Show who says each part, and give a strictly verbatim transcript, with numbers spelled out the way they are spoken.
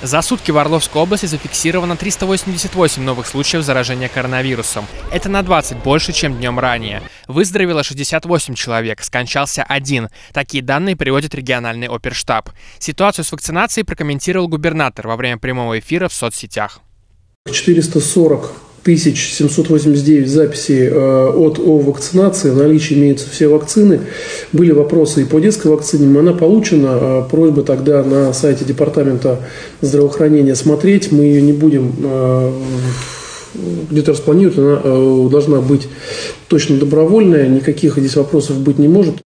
Speaker 1: За сутки в Орловской области зафиксировано триста восемьдесят восемь новых случаев заражения коронавирусом. Это на двадцать больше, чем днем ранее. Выздоровело шестьдесят восемь человек, скончался один. Такие данные приводит региональный оперштаб. Ситуацию с вакцинацией прокомментировал губернатор во время прямого эфира в соцсетях.
Speaker 2: четыреста сорок тысяч семьсот восемьдесят девять записей от о вакцинации. В наличии имеются все вакцины. Были вопросы и по детской вакцине. Она получена. Просьба тогда на сайте Департамента здравоохранения смотреть. Мы ее не будем где-то распланировать. Она должна быть точно добровольная. Никаких здесь вопросов быть не может.